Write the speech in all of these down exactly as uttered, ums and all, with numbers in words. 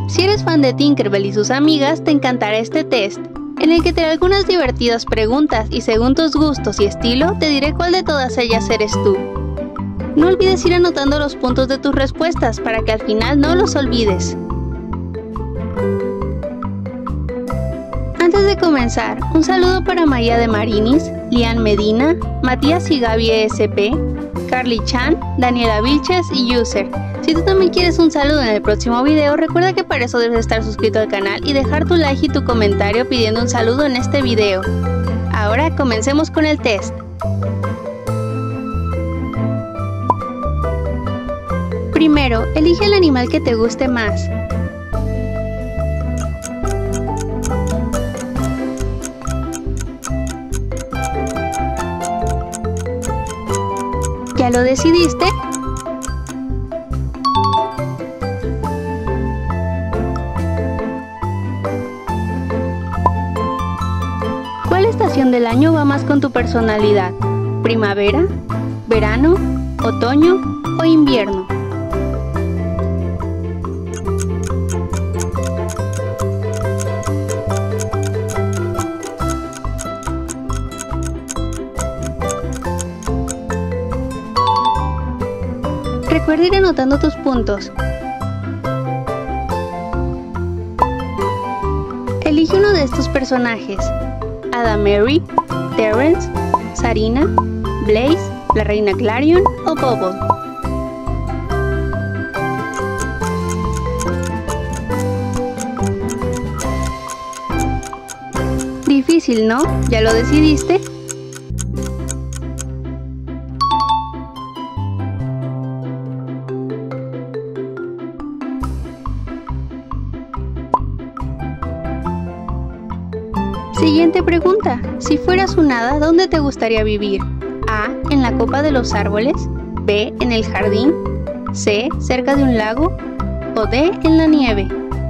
Si eres fan de Tinkerbell y sus amigas, te encantará este test, en el que te haré algunas divertidas preguntas y según tus gustos y estilo, te diré cuál de todas ellas eres tú. No olvides ir anotando los puntos de tus respuestas para que al final no los olvides. Antes de comenzar, un saludo para María de Marinis, Lian Medina, Matías y Gaby E S P, Carly Chan, Daniela Vilches y User. Si tú también quieres un saludo en el próximo video, recuerda que para eso debes estar suscrito al canal y dejar tu like y tu comentario pidiendo un saludo en este video. Ahora comencemos con el test. Primero, elige el animal que te guste más. ¿Ya lo decidiste? ¿Cuál estación del año va más con tu personalidad? ¿Primavera, verano, otoño o invierno? Recuerda ir anotando tus puntos. Elige uno de estos personajes: Ada Mary, Terrence, Sarina, Blaze, la reina Clarion o Bubble. Difícil, ¿no? ¿Ya lo decidiste? Siguiente pregunta. Si fueras un hada, ¿dónde te gustaría vivir? A. En la copa de los árboles. B. En el jardín. C. Cerca de un lago. O D. En la nieve.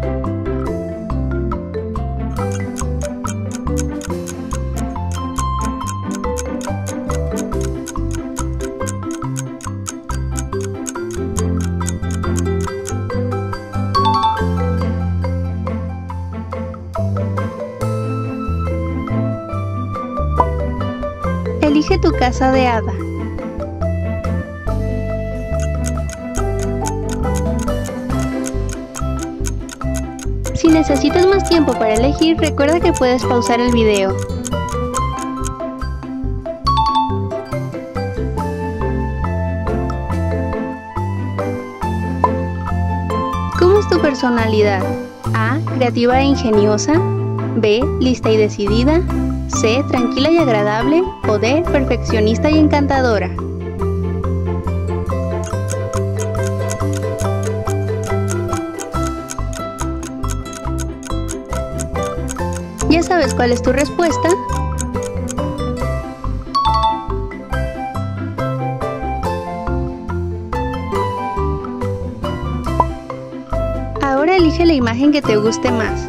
Elige tu casa de hada. Si necesitas más tiempo para elegir, recuerda que puedes pausar el video. ¿Cómo es tu personalidad? A. Creativa e ingeniosa. B. Lista y decidida. C. Tranquila y agradable. O D. Perfeccionista y encantadora. ¿Ya sabes cuál es tu respuesta? Ahora elige la imagen que te guste más.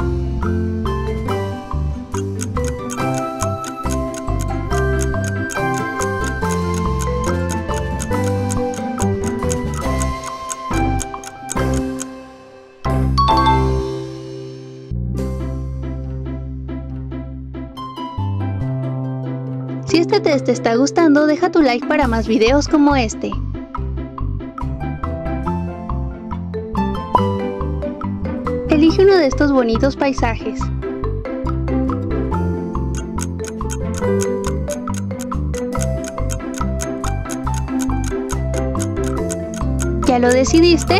Si este test te está gustando, deja tu like para más videos como este. Elige uno de estos bonitos paisajes. ¿Ya lo decidiste?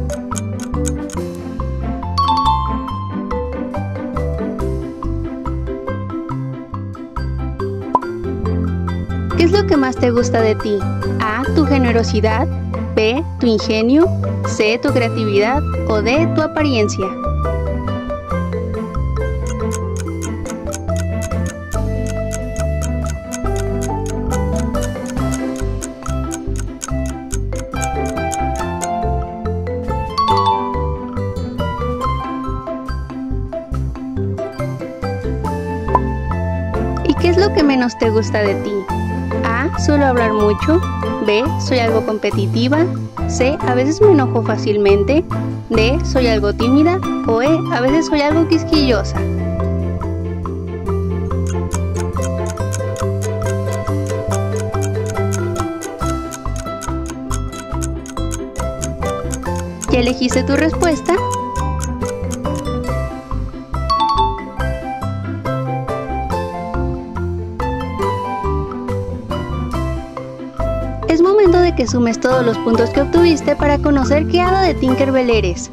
¿Qué es lo que más te gusta de ti? A. Tu generosidad. B. Tu ingenio. C. Tu creatividad. O D. Tu apariencia. ¿Y qué es lo que menos te gusta de ti? A. Suelo hablar mucho. B. Soy algo competitiva. C. A veces me enojo fácilmente. D. Soy algo tímida. O E. A veces soy algo quisquillosa. ¿Ya elegiste tu respuesta? Es momento de que sumes todos los puntos que obtuviste para conocer qué hada de Tinkerbell eres.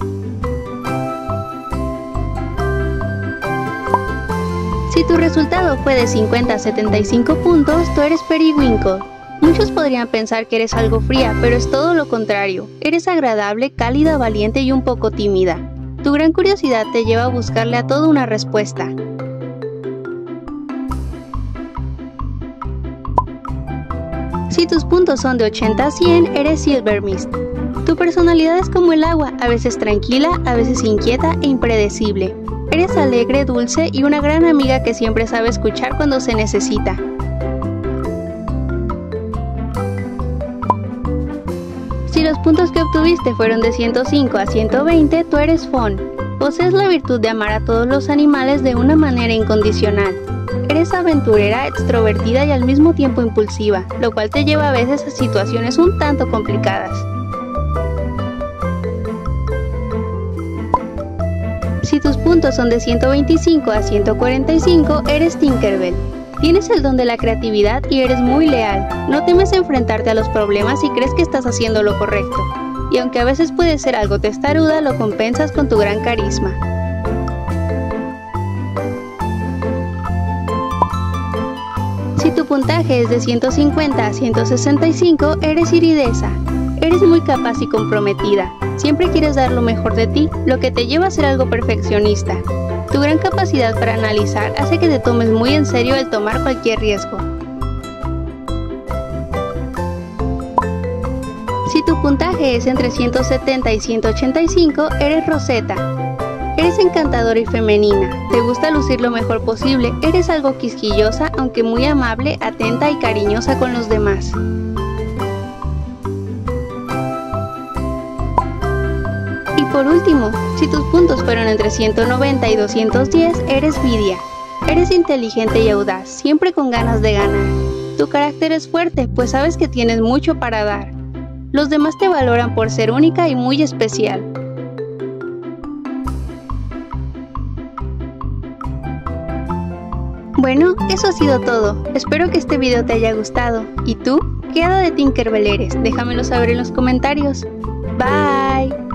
Si tu resultado fue de cincuenta a setenta y cinco puntos, tú eres Periwinkle. Muchos podrían pensar que eres algo fría, pero es todo lo contrario. Eres agradable, cálida, valiente y un poco tímida. Tu gran curiosidad te lleva a buscarle a todo una respuesta. Si tus puntos son de ochenta a cien, eres Silvermist. Tu personalidad es como el agua, a veces tranquila, a veces inquieta e impredecible. Eres alegre, dulce y una gran amiga que siempre sabe escuchar cuando se necesita. Si los puntos que obtuviste fueron de ciento cinco a ciento veinte, tú eres Fawn. Posees la virtud de amar a todos los animales de una manera incondicional. Eres aventurera, extrovertida y al mismo tiempo impulsiva, lo cual te lleva a veces a situaciones un tanto complicadas. Si tus puntos son de ciento veinticinco a ciento cuarenta y cinco, eres Tinkerbell. Tienes el don de la creatividad y eres muy leal. No temes enfrentarte a los problemas y crees que estás haciendo lo correcto. Y aunque a veces puedes ser algo testaruda, lo compensas con tu gran carisma. Si tu puntaje es de ciento cincuenta a ciento sesenta y cinco, eres Iridesa. Eres muy capaz y comprometida. Siempre quieres dar lo mejor de ti, lo que te lleva a ser algo perfeccionista. Tu gran capacidad para analizar hace que te tomes muy en serio el tomar cualquier riesgo. Si tu puntaje es entre ciento setenta y ciento ochenta y cinco, eres Rosetta. Eres encantadora y femenina, te gusta lucir lo mejor posible, eres algo quisquillosa, aunque muy amable, atenta y cariñosa con los demás. Y por último, si tus puntos fueron entre ciento noventa y doscientos diez, eres Vidia. Eres inteligente y audaz, siempre con ganas de ganar. Tu carácter es fuerte, pues sabes que tienes mucho para dar. Los demás te valoran por ser única y muy especial. Bueno, eso ha sido todo. Espero que este video te haya gustado. ¿Y tú? ¿Qué hada de Tinkerbell eres? Déjamelo saber en los comentarios. Bye.